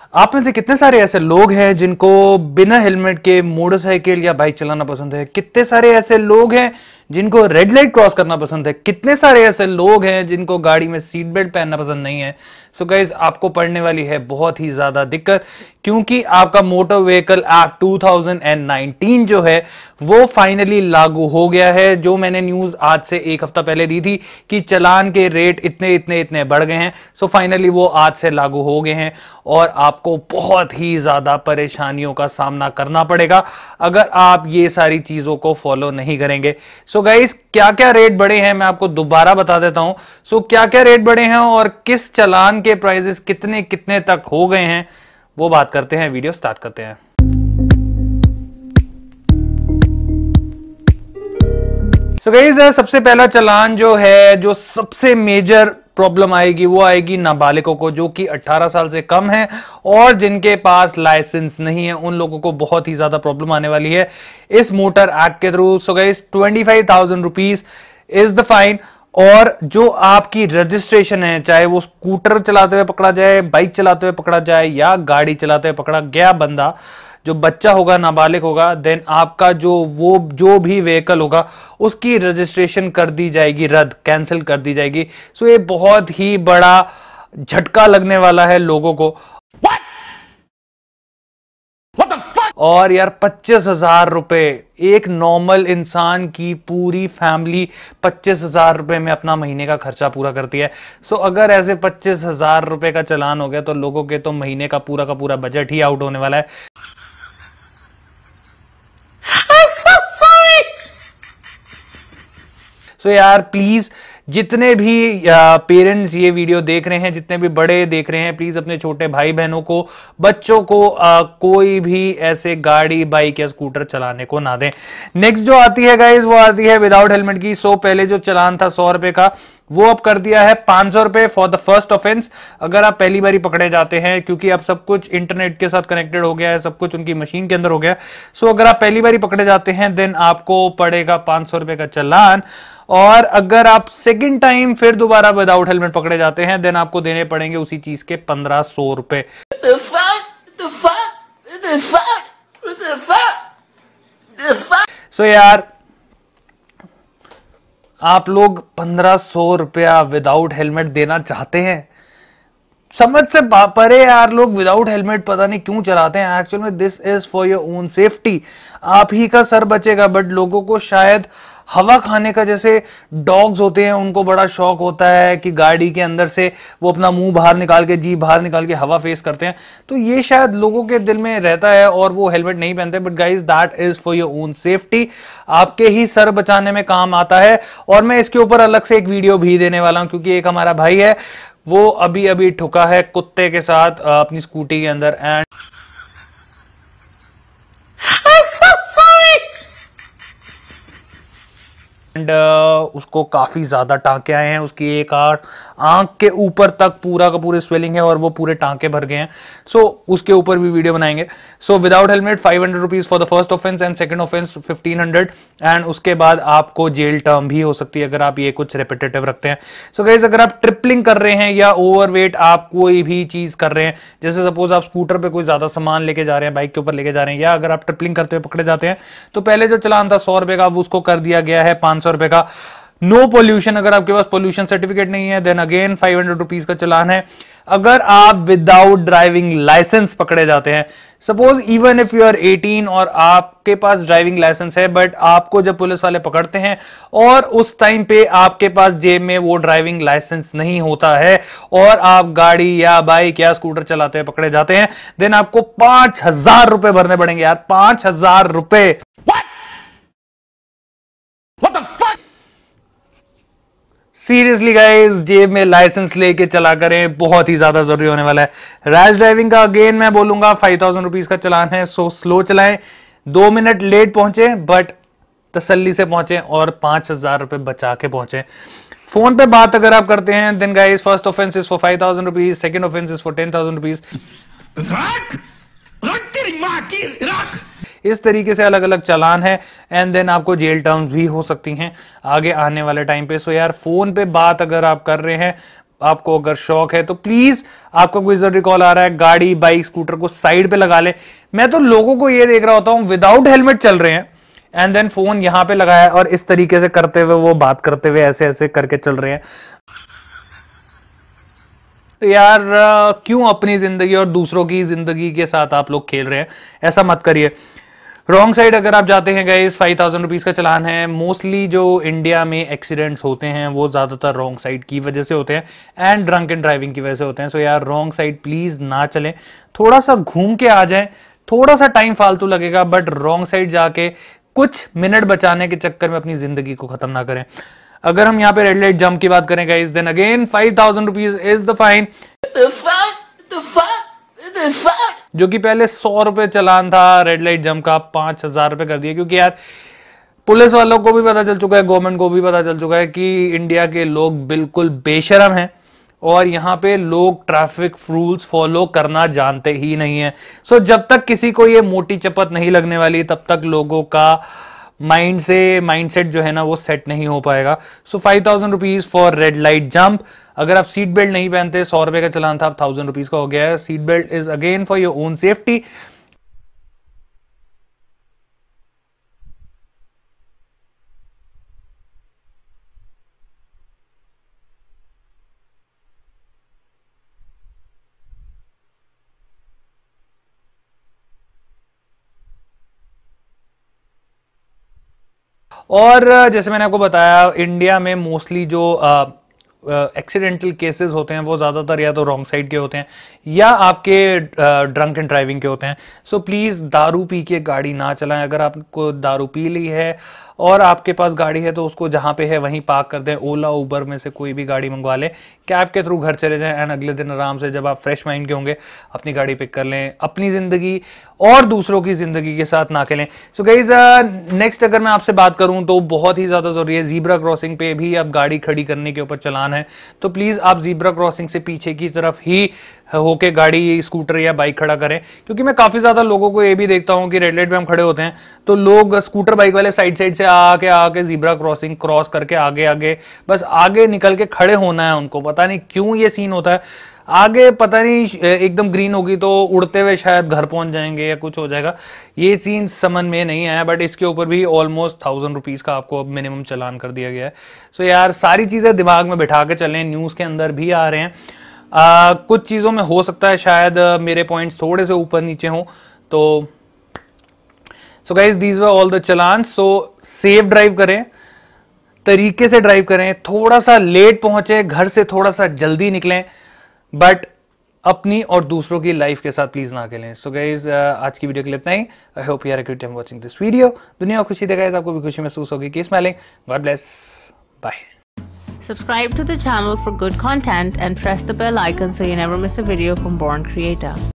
आप में से कितने सारे ऐसे लोग हैं जिनको बिना हेलमेट के मोटरसाइकिल या बाइक चलाना पसंद है? कितने सारे ऐसे लोग हैं जिनको रेड लाइट क्रॉस करना पसंद है? कितने सारे ऐसे लोग हैं जिनको गाड़ी में सीट बेल्ट पहनना पसंद नहीं है? सो गाइज, आपको पड़ने वाली है बहुत ही ज्यादा दिक्कत, क्योंकि आपका मोटर व्हीकल एक्ट 2019 जो है वो फाइनली लागू हो गया है। जो मैंने न्यूज आज से एक हफ्ता पहले दी थी कि चालान के रेट इतने इतने इतने बढ़ गए हैं, सो फाइनली वो आज से लागू हो गए हैं और आपको बहुत ही ज्यादा परेशानियों का सामना करना पड़ेगा अगर आप ये सारी चीजों को फॉलो नहीं करेंगे। सो गाइस, क्या क्या रेट बढ़े हैं मैं आपको दोबारा बता देता हूं। सो क्या क्या रेट बढ़े हैं और किस चालान के प्राइसेस कितने कितने तक हो गए हैं वो बात करते हैं। वीडियो स्टार्ट करते हैं। सो गाइस, सबसे पहला चालान जो है, जो सबसे मेजर प्रॉब्लम आएगी वो आएगी नाबालिगों को, जो कि 18 साल से कम है और जिनके पास लाइसेंस नहीं है। उन लोगों को बहुत ही ज्यादा प्रॉब्लम आने वाली है इस मोटर एक्ट के through. So guys, 25,000 rupees is the fine. और जो आपकी रजिस्ट्रेशन है, चाहे वो स्कूटर चलाते हुए पकड़ा जाए, बाइक चलाते हुए पकड़ा जाए या गाड़ी चलाते हुए पकड़ा गया बंदा, जो बच्चा होगा, नाबालिग होगा, देन आपका जो भी व्हीकल होगा उसकी रजिस्ट्रेशन कर दी जाएगी रद्द, कैंसिल कर दी जाएगी। सो ये बहुत ही बड़ा झटका लगने वाला है लोगों को। और यार 25,000 रुपए, एक नॉर्मल इंसान की पूरी फैमिली 25,000 रुपए में अपना महीने का खर्चा पूरा करती है। सो अगर ऐसे 25,000 रुपए का चालान हो गया तो लोगों के तो महीने का पूरा बजट ही आउट होने वाला है। सो यार प्लीज, जितने भी पेरेंट्स ये वीडियो देख रहे हैं, जितने भी बड़े देख रहे हैं, प्लीज अपने छोटे भाई बहनों को, बच्चों को कोई भी ऐसे गाड़ी, बाइक या स्कूटर चलाने को ना दें। नेक्स्ट जो आती है गाइज, वो आती है विदाउट हेलमेट की। सो पहले जो चालान था 100 रुपए का, वो अब कर दिया है 500 रुपए फॉर द फर्स्ट ऑफेंस, अगर आप पहली बारी पकड़े जाते हैं, क्योंकि अब सब कुछ इंटरनेट के साथ कनेक्टेड हो गया है, सब कुछ उनकी मशीन के अंदर हो गया। सो अगर आप पहली बारी पकड़े जाते हैं देन आपको पड़ेगा 500 रुपए का चालान। और अगर आप सेकंड टाइम फिर दोबारा विदाउट हेलमेट पकड़े जाते हैं देन आपको देने पड़ेंगे उसी चीज के 1500 रुपए। सो यार, आप लोग 1500 रुपया विदाउट हेलमेट देना चाहते हैं? समझ से परे यार, लोग विदाउट हेलमेट पता नहीं क्यों चलाते हैं। एक्चुअल में this is for your own safety, आप ही का सर बचेगा। बट लोगों को शायद हवा खाने का, जैसे डॉग्स होते हैं उनको बड़ा शौक होता है कि गाड़ी के अंदर से वो अपना मुंह बाहर निकाल के, जीभ बाहर निकाल के हवा फेस करते हैं, तो ये शायद लोगों के दिल में रहता है और वो हेलमेट नहीं पहनते। But guys, that is for your own safety, आपके ही सर बचाने में काम आता है। और मैं इसके ऊपर अलग से एक वीडियो भी देने वाला हूं, क्योंकि एक हमारा भाई है, वो अभी अभी ठुका है कुत्ते के साथ अपनी स्कूटी के अंदर एंड उसको काफी ज्यादा टांके आए हैं। उसकी एक आंख के ऊपर तक पूरा का पूरे स्वेलिंग है और वो पूरे टांके भर गए हैं। सो उसके ऊपर भी वीडियो बनाएंगे। So without helmet 500 rupees for the first offence and second offence 1500, and उसके बाद आपको जेल टर्म भी हो सकती है अगर आप ये कुछ रिपीटेटिव रखते हैं। सो गाइस, अगर आप ट्रिपलिंग कर रहे हैं या ओवरवेट आप कोई भी चीज कर रहे हैं, जैसे सपोज आप स्कूटर पे कोई ज्यादा सामान लेके जा रहे हैं, बाइक के ऊपर लेके जा रहे हैं, या अगर आप ट्रिपलिंग करते हुए पकड़े जाते हैं, तो पहले जो चालान था 100 रुपए का, उसको कर दिया गया है 500 रुपए का। नो पोल्यूशन, अगर आपके पास पोल्यूशन सर्टिफिकेट नहीं है देन अगेन 500 रुपीज का चालान है। अगर आप विदाउट ड्राइविंग लाइसेंस पकड़े जाते हैं, suppose even if you are 18 और आपके पास ड्राइविंग लाइसेंस है, बट आपको जब पुलिस वाले पकड़ते हैं और उस टाइम पे आपके पास जेब में वो ड्राइविंग लाइसेंस नहीं होता है और आप गाड़ी या बाइक या स्कूटर चलाते हुए पकड़े जाते हैं, देन आपको 5,000 रुपए भरने पड़ेंगे यार, 5,000 रुपए। सीरियसली गाइस, जेब में लाइसेंस लेके चला करें, बहुत ही ज्यादा जरूरी होने वाला है। रैश ड्राइविंग का अगेन मैं बोलूंगा 5,000 रुपीज का चालान है। सो स्लो चलाएं, 2 मिनट लेट पहुंचे बट तसल्ली से पहुंचे और 5,000 रुपए बचा के पहुंचे। फोन पे बात अगर आप करते हैं then guys, first offence is for 5,000 rupees, second offence is for 10,000 rupees. इस तरीके से अलग अलग चालान है एंड देन आपको जेल टर्म्स भी हो सकती हैं आगे आने वाले टाइम पे। सो यार, फोन पे बात अगर आप कर रहे हैं आपको अगर शौक है तो प्लीज, आपका कोई जरूरी कॉल आ रहा है, गाड़ी बाइक स्कूटर को साइड पे लगा ले। मैं तो लोगों को ये देख रहा होता हूं विदाउट हेलमेट चल रहे हैं एंड देन फोन यहां पे लगाया और इस तरीके से करते हुए वो बात करते हुए ऐसे ऐसे करके चल रहे हैं। तो यार क्यों अपनी जिंदगी और दूसरों की जिंदगी के साथ आप लोग खेल रहे हैं? ऐसा मत करिए। रॉन्ग साइड अगर आप जाते हैं गाइस, 5000 रुपीज का चलान है। मोस्टली जो इंडिया में एक्सीडेंट्स होते हैं वो ज्यादातर रॉन्ग साइड की वजह से होते हैं एंड ड्रंक एंड ड्राइविंग की वजह से होते हैं। सो यार रॉन्ग साइड प्लीज ना चलें, थोड़ा सा घूम के आ जाएं, थोड़ा सा टाइम फालतू लगेगा बट रॉन्ग साइड जाके कुछ मिनट बचाने के चक्कर में अपनी जिंदगी को खत्म ना करें। अगर हम यहाँ पे रेड लाइट जंप की बात करें guys, then again 5000 rupees is the fine, जो कि पहले 100 रुपए चलान था, रेड लाइट जंप का 5000 रुपए कर दिया। क्योंकि यार पुलिस वालों को भी पता चल चुका है, गवर्नमेंट को भी पता चल चुका है कि इंडिया के लोग बिल्कुल बेशरम हैं और यहाँ पे लोग ट्रैफिक रूल्स फॉलो करना जानते ही नहीं है। सो जब तक किसी को ये मोटी चपत नहीं लगने वाली तब तक लोगों का माइंडसेट जो है ना वो सेट नहीं हो पाएगा। So 5000 rupees for red light jump. अगर आप सीट बेल्ट नहीं पहनते, 100 रुपए का चलान था, 1000 रुपीज का हो गया है। Seat belt is again for your own safety. और जैसे मैंने आपको बताया, इंडिया में मोस्टली जो एक्सीडेंटल केसेस होते हैं वो ज्यादातर या तो रॉन्ग साइड के होते हैं या आपके ड्रंक एंड ड्राइविंग के होते हैं। सो प्लीज दारू पी के गाड़ी ना चलाएं। अगर आपको दारू पी ली है और आपके पास गाड़ी है तो उसको जहां पे है वहीं पार्क कर दें। ओला उबर में से कोई भी गाड़ी मंगवा लें, कैब के थ्रू घर चले जाएं एंड अगले दिन आराम से जब आप फ्रेश माइंड के होंगे अपनी गाड़ी पिक कर लें। अपनी जिंदगी और दूसरों की जिंदगी के साथ ना खेलें। सो गाइस नेक्स्ट अगर मैं आपसे बात करूं तो बहुत ही ज्यादा जरूरी है, जीब्रा क्रॉसिंग पे भी अब गाड़ी खड़ी करने के ऊपर चलान है, तो प्लीज आप जीब्रा क्रॉसिंग से पीछे की तरफ ही होके गाड़ी स्कूटर या बाइक खड़ा करें। क्योंकि मैं काफी ज्यादा लोगों को ये भी देखता हूं कि रेड लाइट पे हम खड़े होते हैं तो लोग स्कूटर बाइक वाले साइड से आके जीब्रा क्रॉसिंग क्रॉस करके आगे बस आगे निकल के खड़े होना है उनको। पता नहीं क्यों ये सीन होता है। आगे पता नहीं एकदम ग्रीन होगी तो उड़ते हुए शायद घर पहुंच जाएंगे या कुछ हो जाएगा। ये सीन समझ में नहीं आया बट इसके ऊपर भी ऑलमोस्ट 1000 रुपीज का आपको मिनिमम चलान कर दिया गया है। सो यार सारी चीजें दिमाग में बिठा के चलें। न्यूज के अंदर भी आ रहे हैं, कुछ चीजों में हो सकता है शायद मेरे पॉइंट्स थोड़े से ऊपर नीचे हों। तो so guys these were all the challans. So safe drive करें, तरीके से ड्राइव करें, थोड़ा सा लेट पहुंचे, घर से थोड़ा सा जल्दी निकलें बट अपनी और दूसरों की लाइफ के साथ प्लीज ना खेलें। सो गाइज आज की वीडियो के लिए इतना ही। I hope you are good time watching this video. दुनिया को खुशी देगा, आपको भी खुशी महसूस होगी। Keep smiling, God bless, bye. Subscribe to the channel for good content and press the bell icon so you never miss a video from Born Creator.